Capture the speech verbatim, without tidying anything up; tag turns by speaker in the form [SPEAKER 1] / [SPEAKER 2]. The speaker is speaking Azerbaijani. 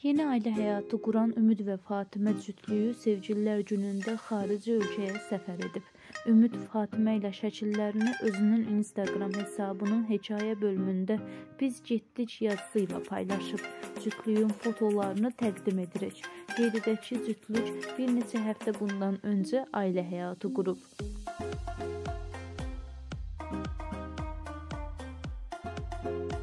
[SPEAKER 1] Yeni ailə həyatı quran Ümid və Fatimə cütlüyü Sevgililər günündə xarici ölkəyə səfər edib. Ümid Fatimə ilə şəkillərini özünün Instagram hesabının hekayə bölümündə "Biz getdik" yazısı ilə paylaşıb. Cütlüyün fotolarını təqdim edirik. Qeyd edək ki, cütlük bir neçə həftə bundan öncə ailə həyatı qurub.
[SPEAKER 2] Thank you.